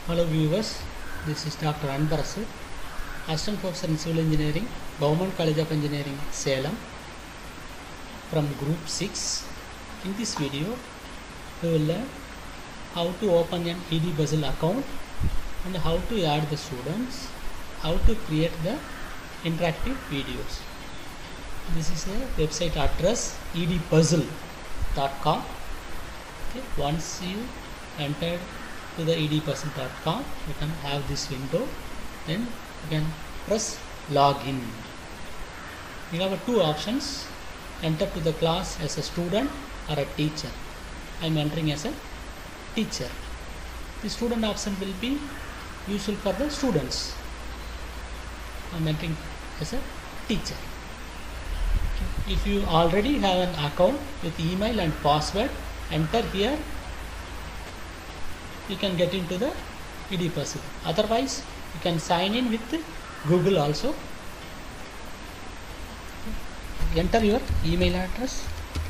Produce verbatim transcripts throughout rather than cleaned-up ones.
Hello viewers, this is Doctor Anbarasu, Assistant Professor in Civil Engineering, Government College of Engineering, Salem, from Group six. In this video, we will learn how to open an Edpuzzle account and how to add the students, how to create the interactive videos. This is the website address edpuzzle dot com. Okay. Once you enter to the edpuzzle dot com, you can have this window, then you can press login. You have two options: enter to the class as a student or a teacher. I am entering as a teacher. The student option will be useful for the students. I am entering as a teacher. If you already have an account with email and password, enter here. You can get into the Edpuzzle. Otherwise, you can sign in with Google also. Enter your email address.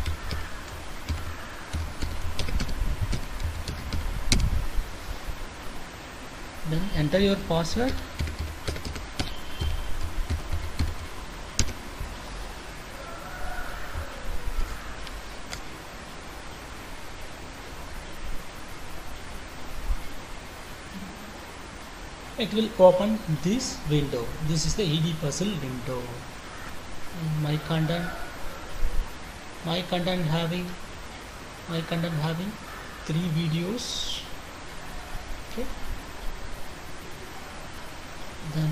Then enter your password. It will open this window. This is the Edpuzzle window. My content, my content having, my content having three videos. Okay. Then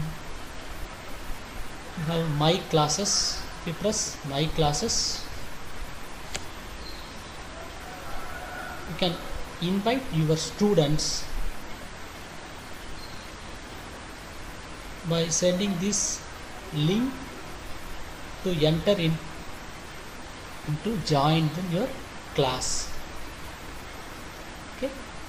you have my classes. You press my classes. You can invite your students by sending this link to enter in to join in your class. Okay.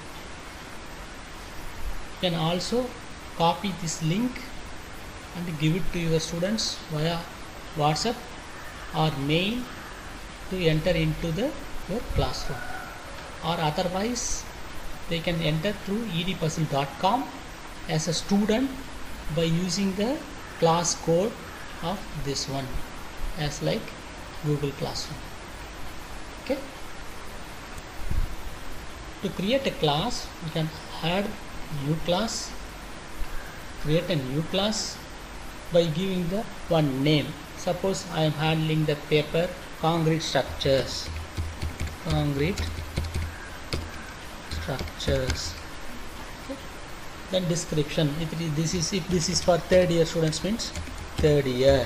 You can also copy this link and give it to your students via WhatsApp or mail to enter into the your classroom, or otherwise they can enter through edpuzzle dot com as a student by using the class code of this one, as like Google Classroom. Okay. To create a class, you can add new class, create a new class by giving the one name. Suppose I am handling the paper concrete structures. Concrete structures. Then description. If this is if this is for third year students, means third year.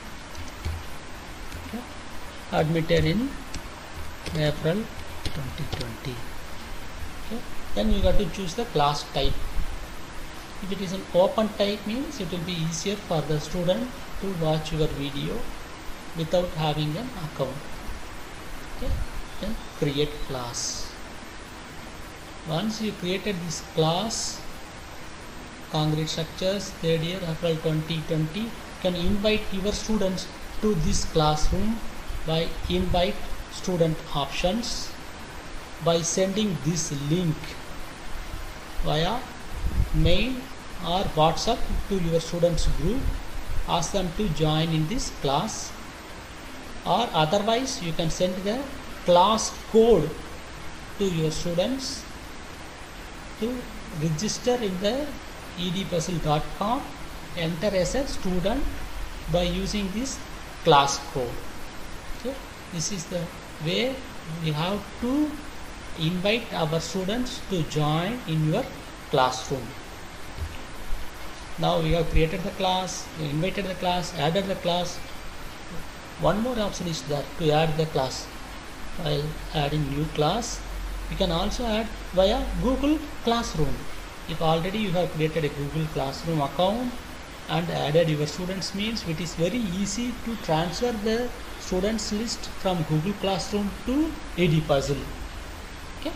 Okay. Admitted in April twenty twenty. Okay. Then you got to choose the class type. If it is an open type, means it will be easier for the student to watch your video without having an account. Okay. Then create class. Once you created this class, concrete structures, third year, April twenty twenty, you can invite your students to this classroom by invite student options, by sending this link via mail or WhatsApp to your students group. Ask them to join in this class, or otherwise you can send the class code to your students to register in the edpuzzle dot com, enter as a student by using this class code. Okay. This is the way we have to invite our students to join in your classroom. Now we have created the class, we invited the class, added the class. One more option is there to add the class. While adding new class, you can also add via Google Classroom. If already you have created a Google Classroom account and added your students, means it is very easy to transfer the students list from Google Classroom to Edpuzzle. Okay.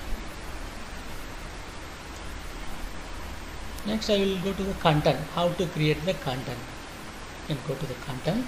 Next I will go to the content, how to create the content. You can go to the content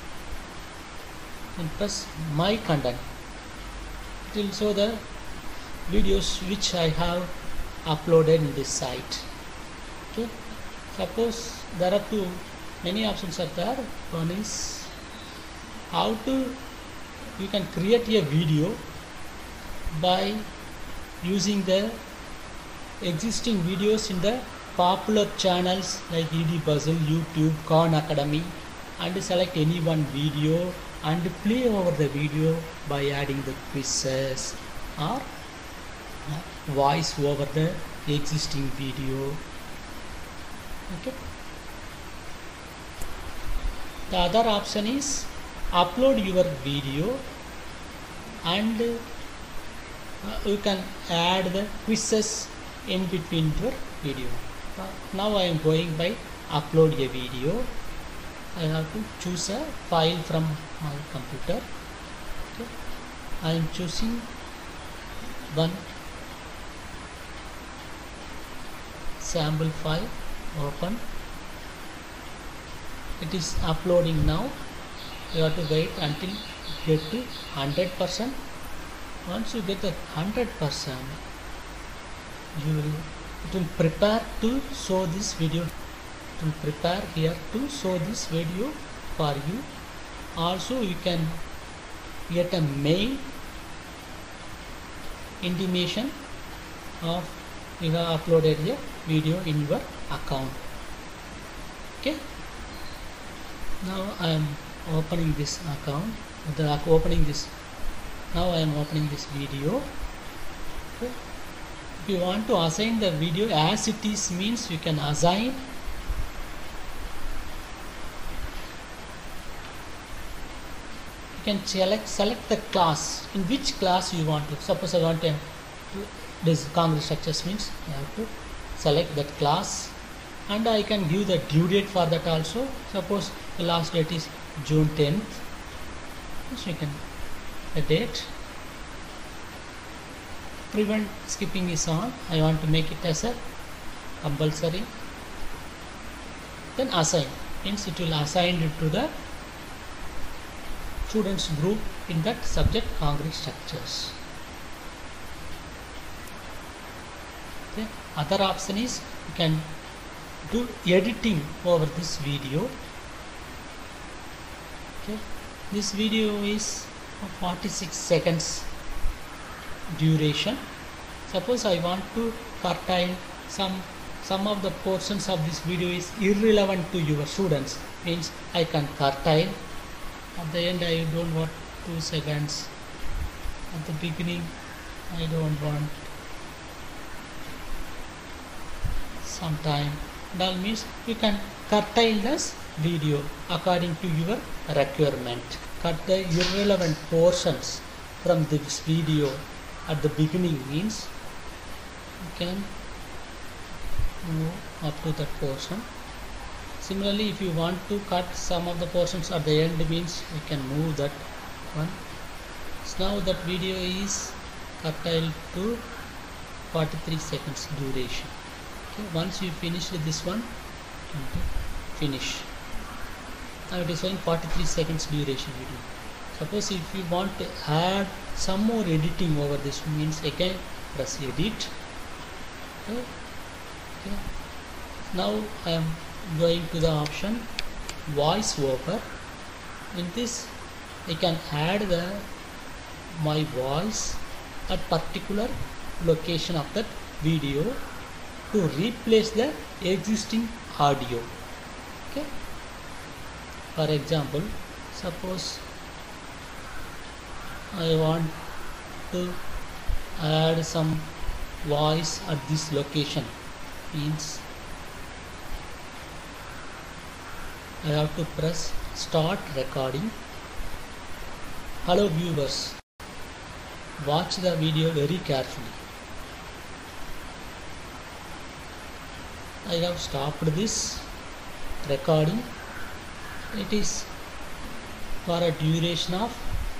and press my content. It will show the videos which I have uploaded in this site. Okay, suppose there are two many options are there. One is how to you can create a video by using the existing videos in the popular channels like Edpuzzle, YouTube, Khan Academy, and select any one video and play over the video by adding the quizzes or voice over the existing video. Okay. The other option is upload your video and uh, you can add the quizzes in between your video. Uh, now I am going by upload a video. I have to choose a file from my computer. Okay. I am choosing one sample file. Open. It is uploading now. You have to wait until you get to one hundred percent. Once you get the one hundred percent, you will it will prepare to show this video. It will prepare here to show this video for you. Also, you can get a mail intimation of you have uploaded a video in your account. Okay. Now I am opening this account. The opening this. Now I am opening this video. Okay. If you want to assign the video as it is, means you can assign. You can select select the class, in which class you want to. Suppose I want to this Congress structures, means I have to select that class, and I can give the due date for that also. Suppose the last date is June tenth, so you can the date. Prevent skipping is on. I want to make it as a compulsory. Then assign, means it will assign it to the students group in that subject Congress structures. Okay. Other option is you can do editing over this video. Okay. This video is forty-six seconds duration. Suppose I want to curtail some some of the portions of this video is irrelevant to your students, means I can curtail. At the end I don't want two seconds. At the beginning I don't want some time. That means you can curtail this video according to your requirement. Cut the irrelevant portions from this video at the beginning, means you can move up to that portion. Similarly, if you want to cut some of the portions at the end, means you can move that one. So now that video is curtailed to forty-three seconds duration. Okay, once you finish with this one, finish. Now it is showing forty-three seconds duration video. Suppose if you want to add some more editing over this, means again press edit. Okay. Okay. Now I am going to the option voice over. In this I can add the my voice at particular location of that video to replace the existing audio. Okay. For example, suppose I want to add some voice at this location, means I have to press start recording. Hello viewers, watch the video very carefully. I have stopped this recording. It is for a duration of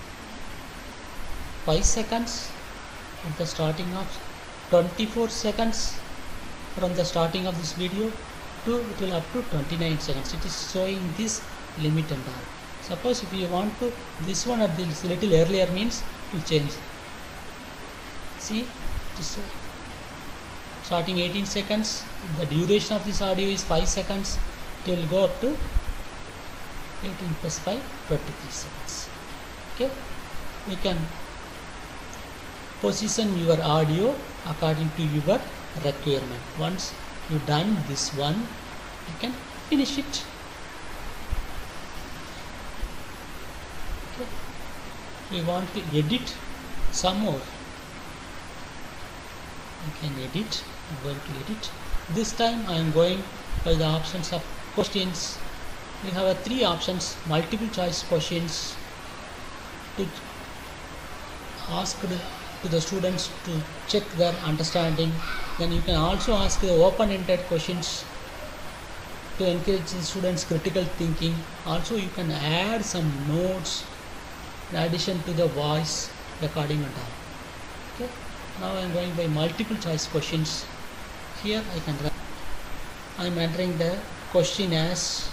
five seconds at the starting of twenty-four seconds from the starting of this video to it will up to twenty-nine seconds. It is showing this limit and all. Suppose if you want to this one at this little earlier, means it will change. See, it is starting eighteen seconds. The duration of this audio is five seconds. It will go up to eighteen plus five, twenty-three seconds. Okay, you can position your audio according to your requirement. Once you done this one, you can finish it. Okay. We want to edit some more. You can edit. I'm going to edit. This time I am going by the options of questions. We have a three options: multiple choice questions to ask the, to the students to check their understanding. Then you can also ask the open-ended questions to encourage the students' critical thinking. Also, you can add some notes in addition to the voice recording and all. Okay. Now I am going by multiple choice questions. Here I can I am entering the question as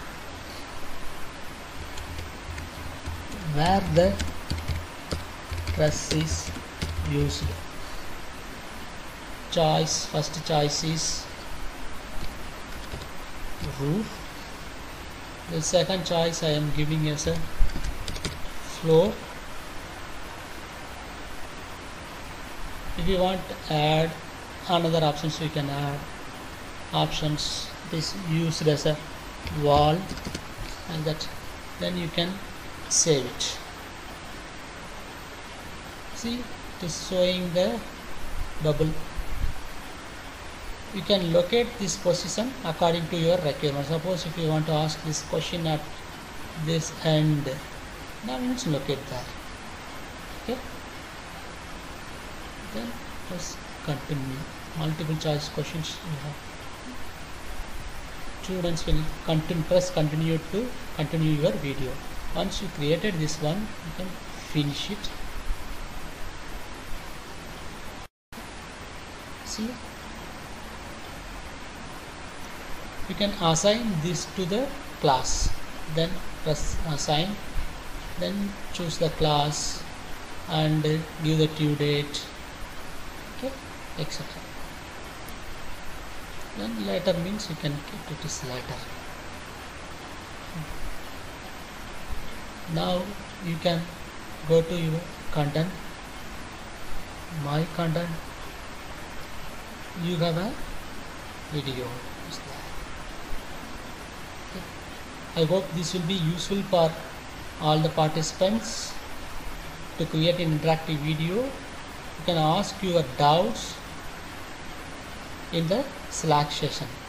where the truss is used. Choice, first choice is roof. The second choice I am giving as a floor. If you want to add another options, we can add options. This used as a wall and that, then you can save it. See, it is showing the bubble. You can locate this position according to your requirement. Suppose if you want to ask this question at this end, now let's locate that. Okay, then press continue. Multiple choice questions you have. Students will continue, press continue to continue your video. Once you created this one, you can finish it. See, you can assign this to the class, then press assign, then choose the class and give the due date, okay, et cetera. Then later means you can keep it as later. Now you can go to your content, my content. You have a video. I hope this will be useful for all the participants to create an interactive video. You can ask your doubts in the Slack session.